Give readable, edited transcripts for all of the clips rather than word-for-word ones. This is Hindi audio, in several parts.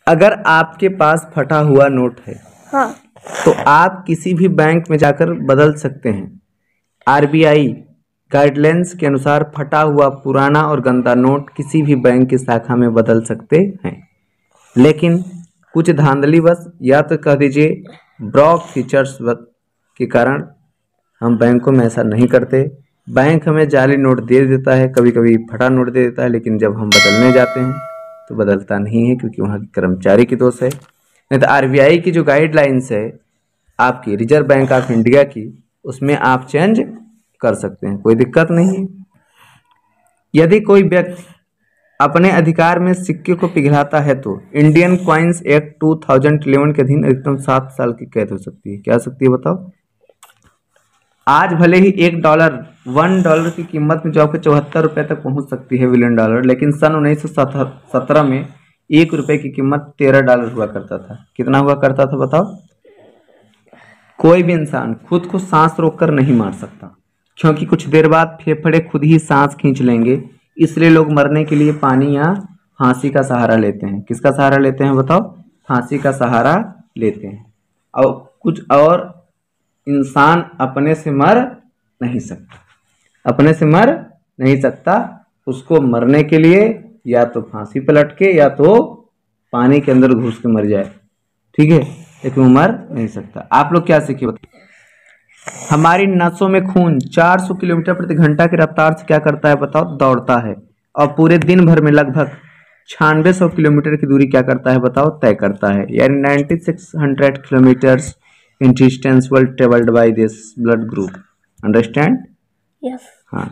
अगर आपके पास फटा हुआ नोट है हाँ। तो आप किसी भी बैंक में जाकर बदल सकते हैं। आरबीआई गाइडलाइंस के अनुसार फटा हुआ पुराना और गंदा नोट किसी भी बैंक की शाखा में बदल सकते हैं, लेकिन कुछ धांधलीवश या तो कह दीजिए ब्लॉक फीचर्स के कारण हम बैंकों में ऐसा नहीं करते। बैंक हमें जाली नोट दे देता है, कभी कभी फटा नोट दे देता है, लेकिन जब हम बदलने जाते हैं तो बदलता नहीं है, क्योंकि वहाँ के कर्मचारी की दोष है। नहीं तो आरबीआई की जो गाइडलाइंस है आपकी रिजर्व बैंक ऑफ इंडिया की, उसमें आप चेंज कर सकते हैं, कोई दिक्कत नहीं है। यदि कोई व्यक्ति अपने अधिकार में सिक्के को पिघलाता है तो इंडियन क्वाइंस एक्ट 2011 के अधीन अधिकतम 7 साल की कैद हो सकती है। क्या हो सकती है बताओ? आज भले ही $1 की कीमत में जो आपके 74 रुपये तक पहुंच सकती है बिलियन डॉलर, लेकिन सन 1917 में $1 की कीमत $13 हुआ करता था। कितना हुआ करता था बताओ? कोई भी इंसान खुद को सांस रोककर नहीं मार सकता, क्योंकि कुछ देर बाद फेफड़े खुद ही सांस खींच लेंगे। इसलिए लोग मरने के लिए पानी या फांसी का सहारा लेते हैं। किसका सहारा लेते हैं बताओ? फांसी का सहारा लेते हैं। और कुछ और इंसान अपने से मर नहीं सकता, अपने से मर नहीं सकता। उसको मरने के लिए या तो फांसी पे लटके या तो पानी के अंदर घुस के मर जाए, ठीक है, लेकिन वो मर नहीं सकता। आप लोग क्या सीखे बताओ? हमारी नसों में खून 400 किलोमीटर प्रति घंटा की रफ्तार से क्या करता है बताओ? दौड़ता है। और पूरे दिन भर में लगभग 9600 किलोमीटर की दूरी क्या करता है बताओ? तय करता है। यानी 9600 kilometres in distance will travelled by this blood group. Understand? Yes. हाँ।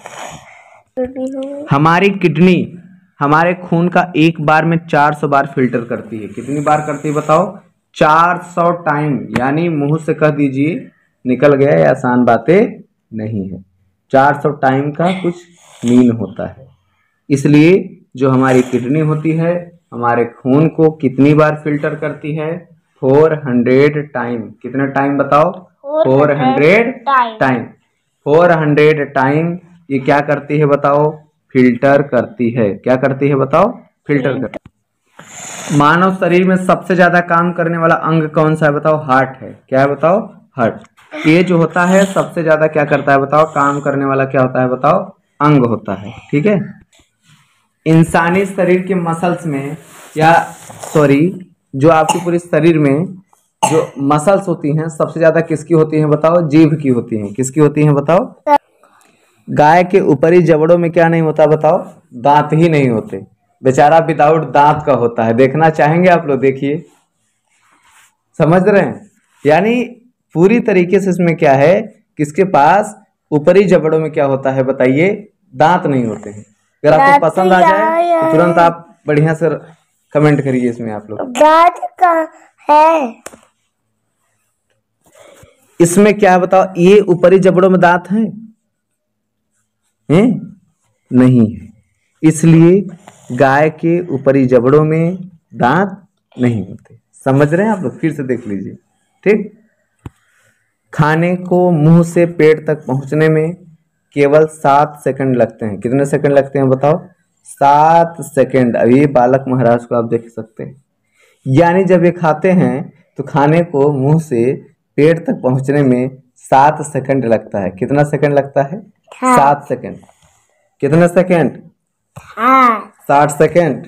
हमारी किडनी हमारे खून का एक बार में 400 बार फिल्टर करती है। कितनी बार करती है बताओ? 400 टाइम। यानी मुंह से कह दीजिए निकल गया, ये आसान बातें नहीं है। 400 टाइम का कुछ मीन होता है। इसलिए जो हमारी किडनी होती है हमारे खून को कितनी बार फिल्टर करती है? 400 टाइम। कितना टाइम बताओ? 400 टाइम। 400 टाइम ये क्या करती है बताओ? फिल्टर करती है। क्या करती है बताओ? फिल्टर करती है। मानव शरीर में सबसे ज्यादा काम करने वाला अंग कौन सा है बताओ? हार्ट है। क्या है बताओ? हार्ट। ये जो होता है सबसे ज्यादा क्या करता है बताओ? काम करने वाला क्या होता है बताओ? अंग होता है, ठीक है। इंसानी शरीर के मसल्स में या जो आपके पूरे शरीर में जो मसल्स होती हैं सबसे ज्यादा किसकी होती हैं बताओ? जीभ की होती हैं। किसकी होती हैं बताओ? गाय के ऊपरी जबड़ों में क्या नहीं होता बताओ? दांत ही नहीं होते। बेचारा विदाउट दांत का होता है। देखना चाहेंगे आप लोग? देखिए, समझ रहे हैं? यानी पूरी तरीके से इसमें क्या है, किसके पास ऊपरी जबड़ों में क्या होता है बताइए? दांत नहीं होते हैं। अगर आपको पसंद आ जाए तो तुरंत आप बढ़िया से कमेंट करिए इसमें आप लोग। दांत का है इसमें क्या है बताओ? ये ऊपरी जबड़ों में दांत हैं? नहीं है। इसलिए गाय के ऊपरी जबड़ों में दांत नहीं होते। समझ रहे हैं आप लोग? फिर से देख लीजिए, ठीक। खाने को मुंह से पेट तक पहुंचने में केवल 7 सेकंड लगते हैं। कितने सेकंड लगते हैं बताओ? 7 सेकंड। अभी बालक महाराज को आप देख सकते हैं। यानी जब ये खाते हैं तो खाने को मुंह से पेट तक पहुंचने में 7 सेकंड लगता है। कितना सेकंड लगता है? 7 सेकंड। कितने सेकंड? 60 सेकंड।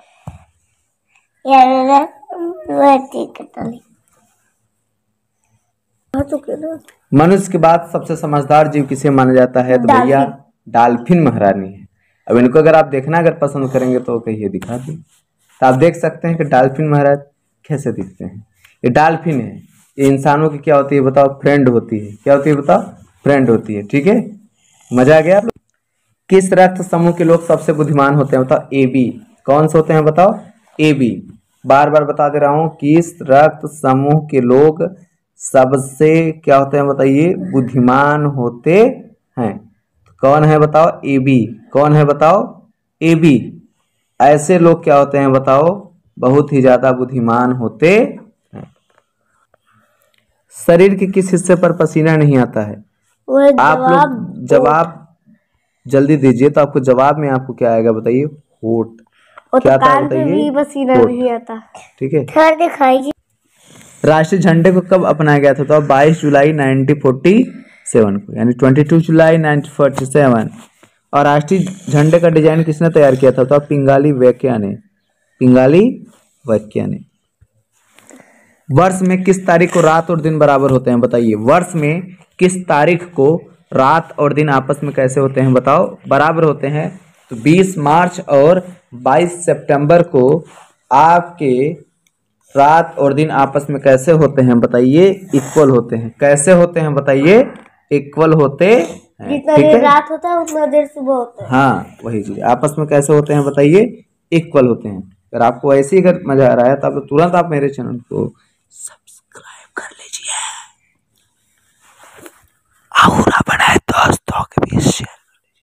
मनुष्य के बाद सबसे समझदार जीव किसे माना जाता है? तो भैया डॉल्फिन महारानी है। अब इनको अगर आप देखना अगर पसंद करेंगे तो कहिए दिखा दें। तो आप देख सकते हैं कि डॉल्फिन महाराज कैसे दिखते हैं। ये डॉल्फिन है। ये इंसानों की क्या होती है बताओ? फ्रेंड होती है। क्या होती है बताओ? फ्रेंड होती है, ठीक है। मजा आ गया? किस रक्त समूह के लोग सबसे बुद्धिमान होते हैं बताओ? AB। कौन से होते हैं बताओ? AB। बार बार बता दे रहा हूं, किस रक्त समूह के लोग सबसे क्या होते हैं बताइए? बुद्धिमान होते हैं। तो कौन है बताओ? AB। कौन है बताओ? AB। ऐसे लोग क्या होते हैं बताओ? बहुत ही ज्यादा बुद्धिमान होते हैं। शरीर के किस हिस्से पर पसीना नहीं आता है? आप लोग जवाब जल्दी दीजिए तो आपको जवाब में आपको क्या आएगा बताइए? होठ। वो क्या तो आता है कान पे बताइए? भी पसीना कोट। नहीं आता। ठीक है। थोड़ा दिखाइए। राष्ट्रीय झंडे को कब अपनाया गया था? तो 22 जुलाई 1947 को, यानी 22 जुलाई 1947। और राष्ट्रीय झंडे का डिजाइन किसने तैयार किया था? तो पिंगाली वैक्या ने। पिंगाली वैक्या ने। वर्ष में किस तारीख को रात और दिन बराबर होते हैं? बताइए, वर्ष में किस तारीख को रात और दिन आपस में कैसे होते हैं? बताओ, बराबर होते हैं। तो 20 मार्च और 22 सितंबर को आपके रात और दिन आपस में कैसे होते हैं? बताइए, इक्वल होते हैं। कैसे होते हैं? बताइए, इक्वल होते हैं। जितना ठीक देर है। रात होता है उतना देर सुबह होता है। हाँ, वही चीज आपस में कैसे होते हैं? बताइए, इक्वल होते हैं। अगर आपको ऐसे ही अगर मजा आ रहा है तो आप तुरंत आप मेरे चैनल को सब्सक्राइब कर लीजिए और अपने दोस्तों के बीच शेयर